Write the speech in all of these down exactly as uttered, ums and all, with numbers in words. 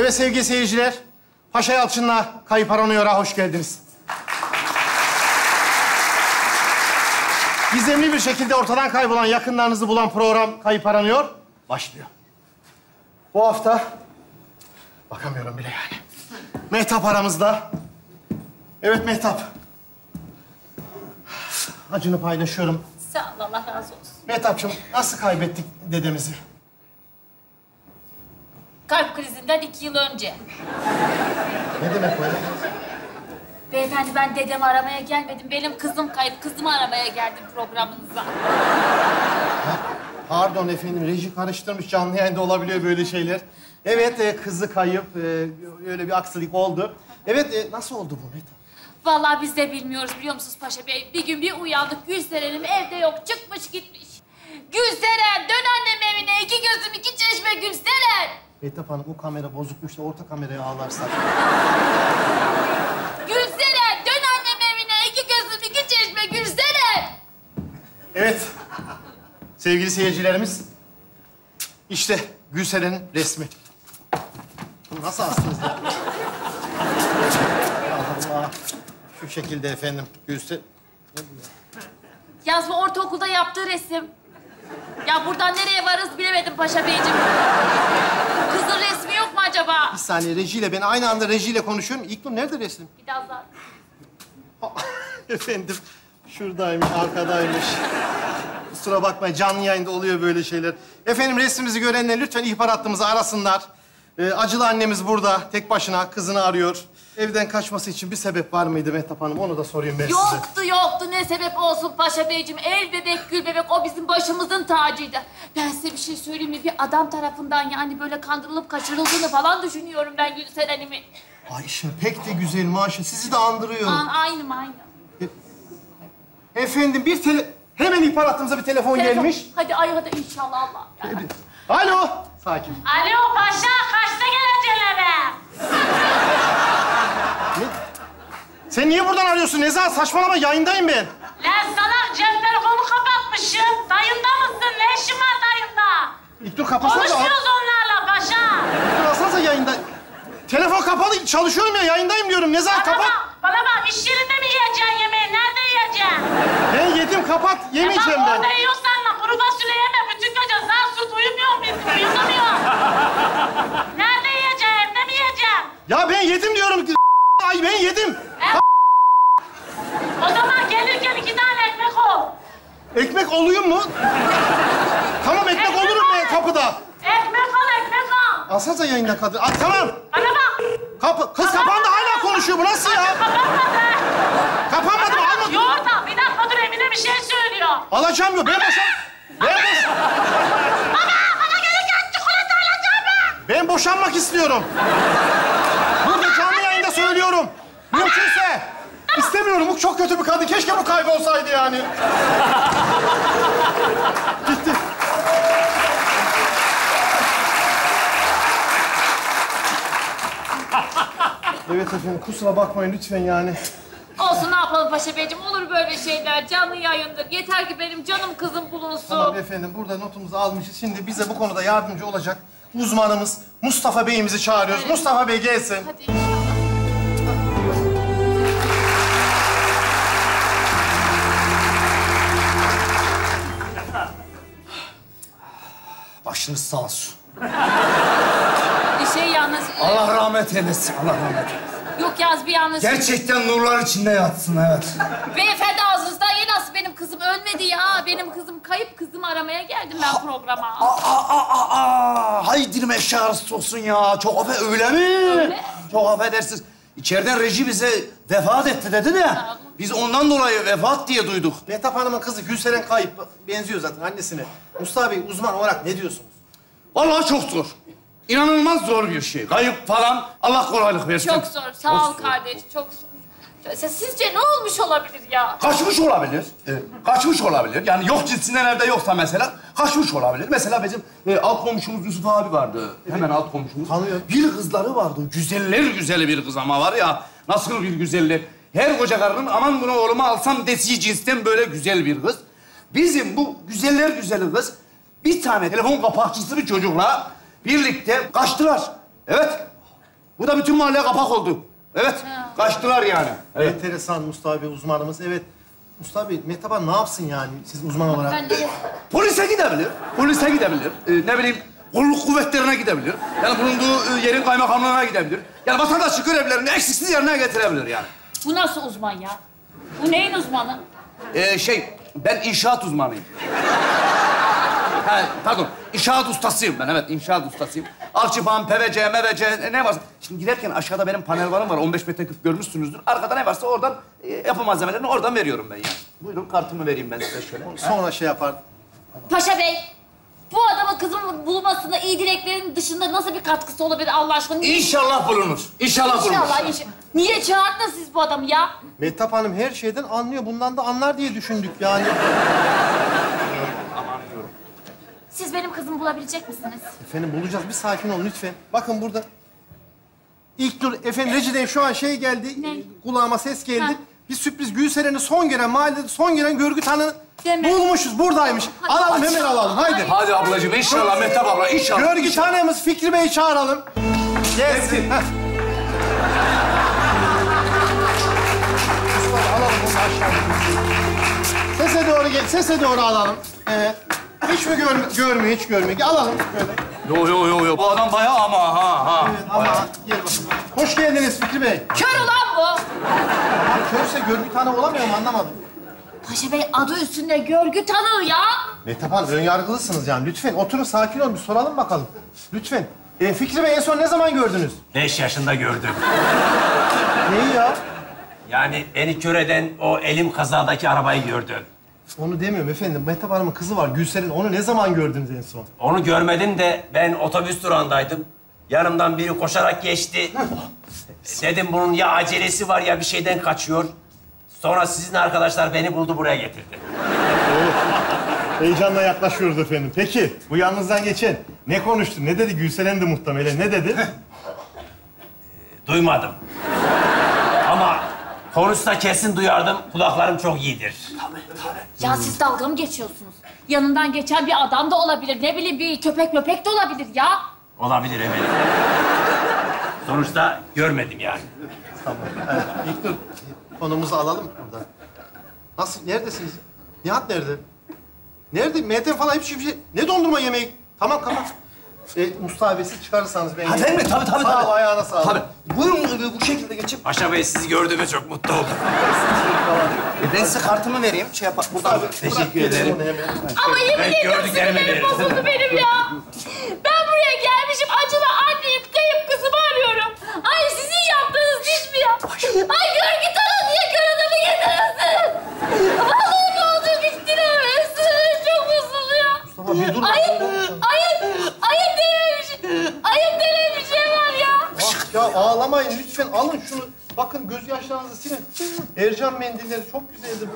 Evet sevgili seyirciler, Paşa Yalçın'la Kayıp Aranıyor'a hoş geldiniz. Gizemli bir şekilde ortadan kaybolan yakınlarınızı bulan program Kayıp Aranıyor başlıyor. Bu hafta bakamıyorum bile yani. Mehtap aramızda. Evet Mehtap. Acını paylaşıyorum. Sağ ol, Allah razı olsun. Mehtap'cığım nasıl kaybettik dedemizi? Kalp krizinden iki yıl önce. Ne demek böyle? Beyefendi ben dedemi aramaya gelmedim. Benim kızım kayıp. Kızımı aramaya geldim programınıza. Ha, pardon efendim, reji karıştırmış, canlı yayında olabiliyor böyle şeyler. Evet, e, kızı kayıp, e, öyle bir aksilik oldu. Evet, e, nasıl oldu bu Mehtap? Vallahi biz de bilmiyoruz biliyor musunuz Paşa Bey? Bir gün bir uyandık, Gülseren'im evde yok, çıkmış gitmiş. Gülseren, dön annem evine, iki gözüm iki çeşme Gülseren. Mehtap Hanım, o kamera bozukmuş da orta kameraya ağlarsak. Gülseren, dön annem evine, iki gözüm iki çeşme Gülseren. Evet, sevgili seyircilerimiz, işte Gülseren'in resmi. Bunu nasıl astınız ya? Allah Allah. Şu şekilde efendim, Gülseren. Yalnız bu ortaokulda yaptığı resim. Ya buradan nereye varız bilemedim Paşa Beyciğim. Kızın resmi yok mu acaba? Bir saniye, rejiyle, ben aynı anda rejiyle konuşuyorum. İlknur nerede resim? Biraz daha. Efendim, şuradaymış, arkadaymış. Kusura bakmayın, canlı yayında oluyor böyle şeyler. Efendim, resmimizi görenler lütfen ihbar hattımızı arasınlar. Ee, acılı annemiz burada, tek başına kızını arıyor. Evden kaçması için bir sebep var mıydı Mehtap Hanım? Onu da sorayım ben size. Yoktu, yoktu. Ne sebep olsun Paşa Beyciğim? El bebek, gül bebek, o bizim başımızın tacıydı. Ben size bir şey söyleyeyim mi? Bir adam tarafından yani böyle kandırılıp kaçırıldığını falan düşünüyorum ben Gülseren'imin. Ayşe, pek de güzel maşallah. Sizi de andırıyor. An, aynı mı aynı? E, efendim, bir tele... Hemen ihbar hattımıza bir telefon, Telefon. gelmiş. Hadi ay hadi inşallah Allah. Yani. Alo. Sakin. Alo paşa, kaçta geleceksin eve? Ne? Sen niye buradan arıyorsun Nezahat? Saçmalama, yayındayım ben. Lan salak, cep telefonu kapatmışım. Dayında mısın? Ne işin var dayında? İlknur kapatsana. Konuşuyoruz onlarla paşa. İlknur alsanıza yayında. Telefon kapalı, çalışıyorum ya, yayındayım diyorum. Nezahat Bana kapat. bak, bana bak. İş yerinde mi yiyeceksin yemeği? Nerede yiyeceksin? Ben yedim, kapat. Yemeyeceğim Bak ben. orada yiyorsan da kuru fasulye yeme. Bütün gece zar süt uyumuyor muyum? Uyumuyor. Nerede yiyeceksin? Evde mi yiyeceksin? Ya ben yedim diyorum. Ay ben yedim. E, o zaman gelirken iki tane ekmek ol. Ekmek oluyor mu? Tamam, ekmek, Ekmek olurum ben ol. kapıda. Ekmek al, ekmek al. Alsanıza yayında kadın. Al, tamam. Bana bak. Kapı. Kız kapandı, hala konuşuyor. Bu nasıl ya? Kapanmadı. Kapanmadı mı? Almadı. Yoğurda. Bir dakika dur, Emine bir şey söylüyor. Alacağım yok. Ben boşan... Ben boş... Baba, bana gelirken çikolata alacağım mı? Ben boşanmak istiyorum. Burada canlı yayında söylüyorum. Mümkünse. İstemiyorum. Bu çok kötü bir kadın. Keşke bu kaybolsaydı yani. Gitti. Evet efendim, kusura bakmayın lütfen yani. Olsun, ne yapalım Paşa Beyciğim? Olur böyle şeyler. Canlı yayındır. Yeter ki benim canım kızım bulunsun. Tamam efendim, burada notumuzu almışız. Şimdi bize bu konuda yardımcı olacak uzmanımız Mustafa Bey'imizi çağırıyoruz. Evet. Mustafa Bey gelsin. Hadi inşallah. Başınız sağ olsun. Bir şey yalnız... Allah rahmet eylesin, Allah rahmet eylesin. Yok yalnız bir yalnız... Gerçekten nurlar içinde yatsın, evet. Beyefendi ağzınızdan ye, nasıl benim kızım ölmedi ya? Benim kızım kayıp, kızımı aramaya geldim ben programa. Aa, aa, aa, aa. Haydi meşarız olsun ya. Çok affet, öyle mi? Öyle. Çok affedersiniz. İçeriden reji bize vefat etti dedi de... Biz ondan dolayı vefat diye duyduk. Mehtap Hanım'ın kızı Gülseren kayıp. Benziyor zaten annesine. Mustafa Bey uzman olarak ne diyorsunuz? Vallahi çok zor. İnanılmaz zor bir şey. Kayıp falan, Allah kolaylık versin. Çok zor, sağ Çok ol zor. kardeş, çok zor. Sizce ne olmuş olabilir ya? Kaçmış olabilir. Evet. Kaçmış olabilir. Yani yok cinsinden evde yoksa mesela kaçmış olabilir. Mesela bizim e, alt komşumuz Yusuf abi vardı. Hemen alt komşumuz. Tanıyorum. Bir kızları vardı. Güzeller güzeli bir kız ama var ya. Nasıl bir güzeller. Her koca karının aman bunu oğluma alsam desi cinsten böyle güzel bir kız. Bizim bu güzeller güzeli kız bir tane telefon kapakçısı bir çocukla birlikte kaçtılar. Evet. Bu da bütün mahalleye kapak oldu. Evet, kaçtılar yani. Evet. Enteresan Mustafa Bey uzmanımız. Evet. Mustafa Bey, Mehtap Hanım ne yapsın yani siz uzman olarak? Ben de... Polise gidebilir, polise gidebilir. Ee, ne bileyim, kolluk kuvvetlerine gidebilir. Yani bulunduğu e, yerin kaymakamlığına gidebilir. Yani vatandaşlık görevlerini eksiksiz yerine getirebilir yani. Bu nasıl uzman ya? Bu neyin uzmanı? Ee, şey, ben inşaat uzmanıyım. Ha, pardon, inşaat ustasıyım ben. Evet, inşaat ustasıyım. Alçıpan, P V C, M V C, ne varsa. Şimdi giderken aşağıda benim panel varım var. on beş metreküp görmüşsünüzdür. Arkada ne varsa oradan e, yapı malzemelerini oradan veriyorum ben yani. Buyurun, kartımı vereyim ben size şöyle. Sonra şey yapar. Paşa Bey, bu adamın kızımın bulunmasında iyi dileklerin dışında nasıl bir katkısı olabilir Allah aşkına? İnşallah bulunur. İnşallah, bulunur. İnşallah, inşallah. Niye çağırdınız siz bu adamı ya? Mehtap Hanım her şeyden anlıyor. Bundan da anlar diye düşündük yani. Siz benim kızımı bulabilecek misiniz? Efendim bulacağız. Bir sakin olun lütfen. Bakın burada. İlk dur efendim Reci'den şu an şey geldi. Ne? Kulağıma ses geldi. Ha. Bir sürpriz Gülseren'i son gelen, mahallede son gelen görgü tanığı Deme. bulmuşuz. Buradaymış. Hadi. Alalım hemen alalım. Haydi. Hadi ablacığım, inşallah Mehtap abla, inşallah. Görgü tanığımız Fikri Bey'i çağıralım. Gelsin. Heh. Mustafa, alalım onu aşağıya. Sese doğru gel, sese doğru alalım. Evet. Hiç mi görmüyor, görmüyor, hiç görmüyor. Alalım böyle. Yo yo yo yo. Bu adam bayağı ama ha ha. Evet, ama gel bakalım. Hoş geldiniz Fikri Bey. Kör ulan bu! Abi körse görgü tanığı olamıyor mu anlamadım. Paşa Bey adı üstünde görgü tanığı ya. Mehtap Hanım ön yargılısınız yani. Lütfen oturun sakin olun bir soralım bakalım. Lütfen. E, Fikri Bey en son ne zaman gördünüz? Beş yaşında gördüm. Neyi ya? Yani beni kör eden o elim kazadaki arabayı gördüm. Onu demiyorum efendim. Mehtap Hanım'ın kızı var Gülser'in. Onu ne zaman gördünüz en son? Onu görmedim de ben otobüs durağındaydım. Yanımdan biri koşarak geçti. Dedim bunun ya acelesi var ya bir şeyden kaçıyor. Sonra sizin arkadaşlar beni buldu buraya getirdi. Heyecanla yaklaşıyoruz efendim. Peki bu yanınızdan geçen ne konuştu? Ne dedi? Gülseren de muhtemelen. Ne dedi? Duymadım. Ama konuşsa kesin duyardım. Kulaklarım çok iyidir. Ya siz dalga mı geçiyorsunuz? Yanından geçen bir adam da olabilir. Ne bileyim bir köpek möpek de olabilir ya. Olabilir eminim. Sonuçta görmedim yani. Tamam. Evet. İlk dur. Konumuzu alalım buradan. Nasıl? Neredesiniz? Nihat nerede? Nerede? Mehtap falan hiçbir şey... Ne dondurma yemeği? Tamam kapat. E, Mustafa Bey siz çıkarırsanız ben... Ha değil mi? Tabii tabii. Sağ ol, tabii. ayağına sağlık. Tabii. Buyurun e, bu şekilde geçin. Paşa Bey sizi gördüğüme çok mutlu oldum. E, ben size kartımı vereyim. Şey yapar. Buradan. Abi, Teşekkür bırak gelelim ederim. onu hemen. Ama yemin Ben ediyorum gördüklerimi sinirlerim veririm. bozuldu benim ya. Ben buraya gelmişim acılı anneyim, kayıp kızımı arıyorum. Ay sizin yaptığınız iş mi ya? Ay görgü tanığı diye kör adamı getiriyorsun. Vallahi ne olacak istiremezsin. Çok mutsuz ya. Mustafa bir dur. Ayıp, ayıp, ayıp denen bir şey. Ayıp denen bir şey var ya. Ah ya ağlamayın lütfen alın şunu. Bakın gözyaşlarınızı silin. Ercan mendilleri çok güzeldir.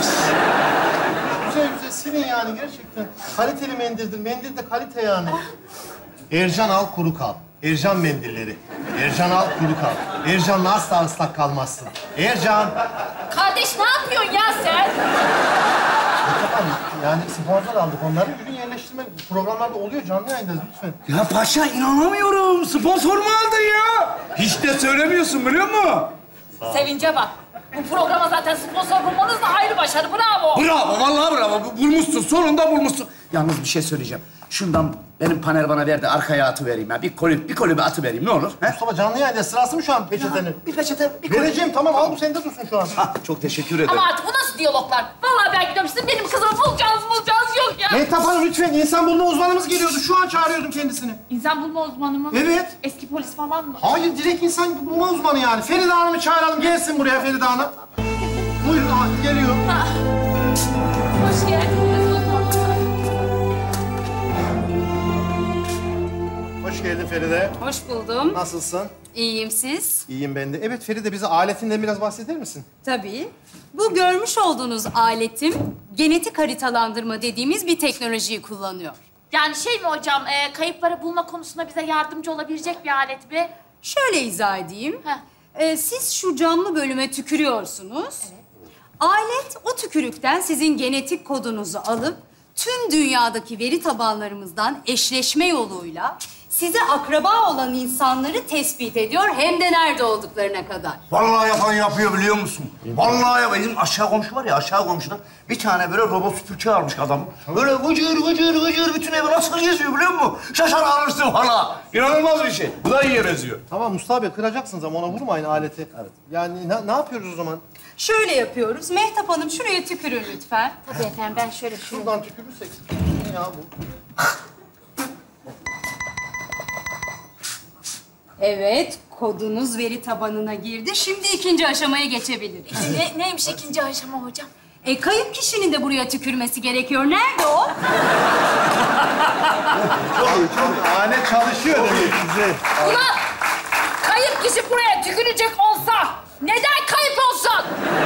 Güzel güzel silin yani gerçekten. Kaliteli mendildir. Mendil de kalite yani. Ercan al kuru kal. Ercan mendilleri. Ercan al kuru kal. Ercan'la asla ıslak kalmazsın. Ercan. Kardeş ne yapıyorsun ya sen? Tamam yani sponsor aldık onları. Ürün yerleştirme programlarda oluyor canlı yayında lütfen. Ya paşa inanamıyorum. Sponsor mu aldın ya? Hiç de söylemiyorsun biliyor musun? Sevince bak. Bu programa zaten sponsor bulmanız da ayrı başarı. Bravo. Bravo, vallahi bravo. Bu- Bulmuşsun, sonunda bulmuşsun. Yalnız bir şey söyleyeceğim. Şundan benim panel bana verdi, arkaya atı vereyim ya. Bir koli, bir kolibe atı vereyim, ne olur? He? Mustafa canlı yayında sırası mı şu an peçetenin? Bir peçete, bir koli. Vereceğim tamam al bu sende dursun şu an. Ha, çok teşekkür ederim. Ama artık bu nasıl diyaloglar? Vallahi ben gidiyorum. Sizin benim kızımı bulacağınız bulacağınız yok ya. Mehtap Hanım lütfen insan bulma uzmanımız geliyordu. Şu an çağırıyordum kendisini. İnsan bulma uzmanı mı? Evet. Eski polis falan mı? Hayır, direkt insan bulma uzmanı yani. Feride Hanım'ı çağıralım, gelsin buraya Feride Hanım. Buyurun, ha, geliyor. Ha. Hoş geldiniz. Hoş geldin Feride. Hoş buldum. Nasılsın? İyiyim siz? İyiyim ben de. Evet Feride, bize aletinden biraz bahseder misin? Tabii. Bu görmüş olduğunuz aletim genetik haritalandırma dediğimiz bir teknolojiyi kullanıyor. Yani şey mi hocam, e, kayıpları bulma konusunda bize yardımcı olabilecek bir alet mi? Şöyle izah edeyim. Heh. Ee, siz şu camlı bölüme tükürüyorsunuz. Evet. Alet o tükürükten sizin genetik kodunuzu alıp tüm dünyadaki veri tabanlarımızdan eşleşme yoluyla size akraba olan insanları tespit ediyor hem de nerede olduklarına kadar. Vallahi yapan yapıyor biliyor musun? Vallahi ya bizim aşağı komşu var ya aşağı komşuda bir tane böyle robot süpürge almış adam. Böyle vıcır vıcır vıcır bütün evi nasıl geziyor biliyor musun? Şaşar alırsın valla. İnanılmaz bir şey. Bu da iyi geziyor. Tamam Mustafa Bey kıracaksınız ama ona vurmayın aleti. Evet. Yani ne, ne yapıyoruz o zaman? Şöyle yapıyoruz. Mehtap Hanım şuraya tükürün lütfen. Tabii efendim ben şöyle şunu. Şuradan tükürürsek. Ne ya bu? Evet, kodunuz veri tabanına girdi. Şimdi ikinci aşamaya geçebiliriz. Ne, neymiş ikinci aşama hocam? E, kayıp kişinin de buraya tükürmesi gerekiyor. Nerede o? Alet çalışıyor demek size. Ulan kayıp kişi buraya tükürecek olsa neden kayıp olsun?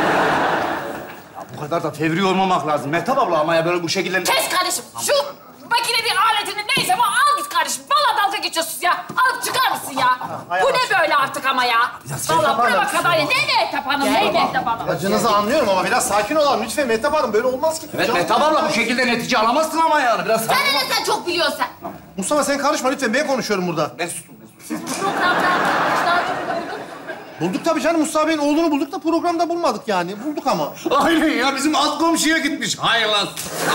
Bu kadar da fevri olmamak lazım. Mehtap abla ama ya böyle bu şekilde... Kes kardeşim. Şu makinenin aletinin neyse bu al git kardeşim. Vallahi dalga geçiyorsunuz ya. Alıp çıkar mısın ya? Bu ne böyle artık ama ya? Vallahi buraya kadar ya. Ne Mehtap Hanım? Ne Mehtap Hanım? Acınızı anlıyorum ama biraz sakin olalım. Lütfen Mehtap Hanım böyle olmaz ki. Evet Can- Mehtap abla bu şekilde netice alamazsın ama yani. Biraz Sen sakin de ol. ne sen çok biliyorsun sen. Mustafa sen karışma lütfen. Ben konuşuyorum burada. Ben sustum. Ben sustum. Programda daha önce burada buldun. Bulduk tabii canım. Mustafa Bey'in oğlunu bulduk da programda bulmadık yani. Bulduk ama. Aynen ya bizim alt komşuya gitmiş. Hayır lan.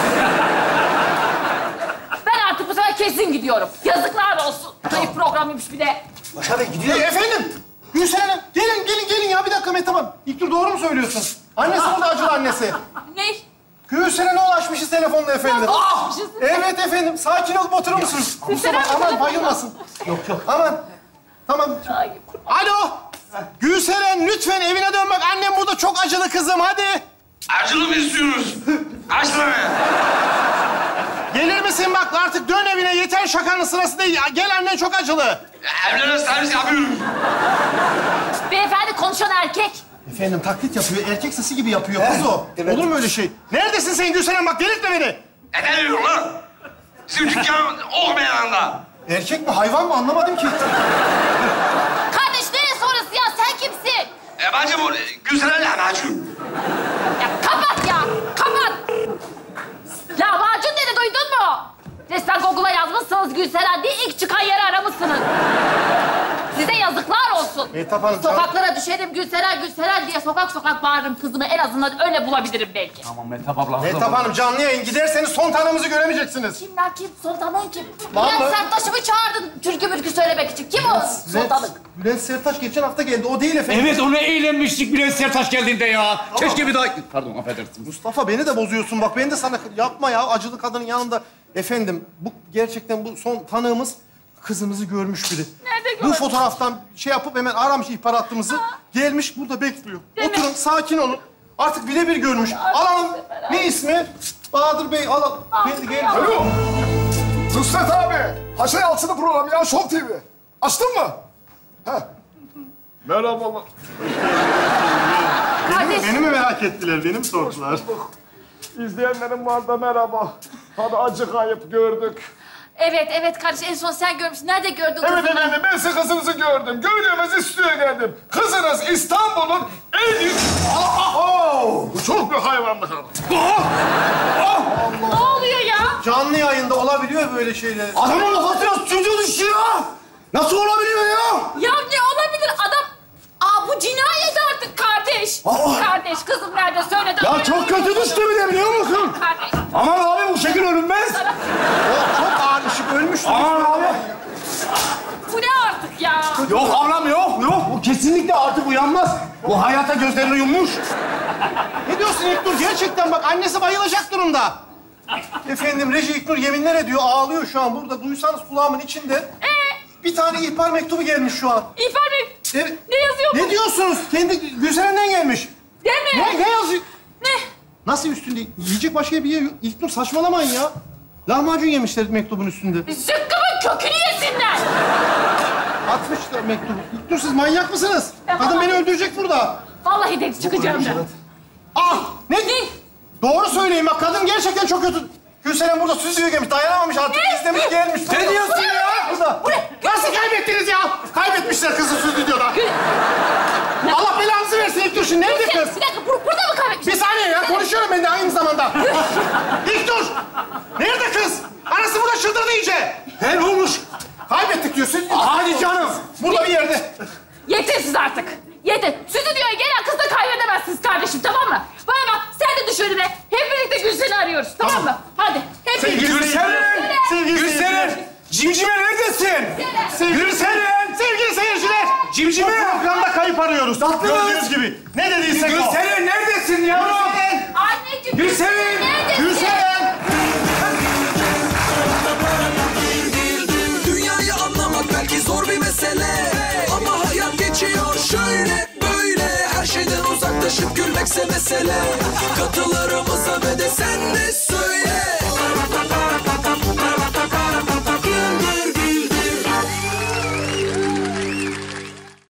Ben artık bu sefer kesin gidiyorum. Yazıklar olsun. Kayıp programıymış bir de. Başa Bey gidiyor. E, efendim. Gülsen Hanım. Gelin gelin gelin ya. Bir dakika Mehtap Hanım. İlk dur doğru mu söylüyorsun? Annesi burada acılı annesi. Ne? Gülsen'e ulaşmışız telefonla efendim. Ah! Evet efendim. Sakin olup oturur musunuz? Mustafa aman bayılmasın. Yok yok. Aman. Tamam. Ay, Alo. Gülseren lütfen evine dön bak. Annem burada çok acılı kızım hadi. Acılı mı istiyorsunuz? Acılı mı? Gelir misin bak artık dön evine yeter şakanın sırası değil. Gel annen çok acılı. Evlere servis yapıyorum. beyefendi konuşan erkek. Efendim taklit yapıyor. Erkek sesi gibi yapıyor kız o. evet. Olur mu öyle şey? Neredesin sen Gülseren bak delirtme beni. Ne demiyorum lan? Bizim dükkan olmayan anda. Erkek mi hayvan mı anlamadım ki. Kardeş neresi orası ya? Sen kimsin? E bence bu Gülseren lahmacun. Ya kapat ya. Kapat. Lahmacun dedi duydun mu? Resmen Google'a yazmışsınız Gülseren diye ilk çıkan yeri aramışsınız. Size yazıklar olsun. Mehtap Hanım, Sokaklara düşerim Gülseren Gülseren diye sokak sokak bağırırım kızımı. En azından öyle bulabilirim belki. Tamam Mehtap abla. Mehtap Hanım canlı yayın giderseniz son tanığımızı göremeyeceksiniz. Kim lan kim? Sultanın kim? Vallahi- Bülent Serttaş'ı mı çağırdın türkü mürkü söylemek için? Kim o sultanlık? Bülent, Bülent Serttaş geçen hafta geldi. O değil efendim. Evet onu eğlenmiştik Bülent Serttaş geldiğinde ya. Keşke bir daha... Pardon affedersiniz. Mustafa beni de bozuyorsun bak. Ben de sana yapma ya acılı kadının yanında. Efendim bu gerçekten bu son tanığımız kızımızı görmüş biri. Nerede Bu görmüş? fotoğraftan şey yapıp hemen aramış ihbar hattımızı. Gelmiş burada bekliyor. Değil mi? Oturun sakin olun. Artık birebir görmüş. Alalım. Ne ismi? Bahadır Bey alalım. Geldi geldi. Alo. Nusret abi. Haşa Yalçın'ın programı ya Show T V. Açtın mı? Heh. Merhabalar. Kardeş. Beni mi merak ettiler? Beni mi sordular? İzleyenlerim var da merhaba. Hadi acı kayıp gördük. Evet evet kardeş en son sen görmüşsün. Nerede gördün Evet kızını? efendim ben size kızınızı gördüm. Gördüğümüz istiyor geldim. Kızınız İstanbul'un en iyi... Aa, oh! Bu çok bir hayvanlık ama. Ne oluyor ya? Canlı yayında olabiliyor böyle şeyler. Adamın kafasına stüdyo düşüyor. Nasıl olabiliyor ya? Ya ne olabilir adam? Aa bu cinayet artık kardeş. Aa! Kardeş kızım nerede söyle de. Ya çok kötü düştü bir de biliyor musun? Kardeş. Aman abi bu şekil ölünmez. O çok ağır ışık ölmüş. Aman abi. Bu ne artık ya? Yok ablam yok yok. Bu kesinlikle artık uyanmaz. Bu hayata gözlerini yummuş. Ne diyorsun İlknur? Gerçekten bak annesi bayılacak durumda. Efendim Reji İlknur yeminler ediyor. Ağlıyor şu an burada. Duysanız kulağımın içinde. Ee, Bir tane ihbar mektubu gelmiş şu an. İhbar Bey. Evet. Ne yazıyor bu? Ne diyorsunuz? Kendi Gülseren'den gelmiş. Değil mi? Ne, ne yazıyor? Ne? Nasıl üstünde? Yiyecek başka bir yer yok. İlknur saçmalamayın ya. Lahmacun yemişler mektubun üstünde. Zıkkımın kökünü yesinler. Atmışlar mektubu. İlknur siz manyak mısınız? Ya Kadın vallahi- beni öldürecek burada. Vallahi de çıkacağım ben. Ah! Ne? Doğru söyleyin bak kadın gerçekten çok kötü. Gülseren burada stüdyoya gelmiş. Dayanamamış artık. İzlemiş gelmiş. Ne diyorsun ya? Burada. Nasıl kaybettiniz ya? Kaybetmişler kızı stüdyoda. Allah belanızı versin İlknur şimdi. Nerede Bir kız? dakika bur- burada mı kaybetmiş? Bir saniye ya. Konuşuyorum ben de aynı zamanda. İlknur! Nerede kız? Anası burada çıldırdı iyice. He ne olmuş? Kaybettik yerde. Yeter siz artık. Yeter. Stüdyoya gelen kızı da kaybedemezsiniz kardeşim, tamam mı? Bana bak, sen de düş önüme. Hep birlikte Gülsen'i arıyoruz, tamam, tamam mı? Hadi, hep birlikte. Gülseren! Gülseren! Cimcime neredesin? Gülseren! Sevgili seyirciler, Cimcime! bu programda kayıp arıyoruz. Gördüğünüz gibi. Ne dediysek o. Gülseren neredesin yavrum? Anneciğim, Gülseren! neredesin? Gülseren! Dünyayı anlamak belki zor bir mesele, ama hayat geçiyor şöyle böyle. Her şeyden uzaklaşıp gülmekse mesele. Katılarımıza ve de sen de söyle.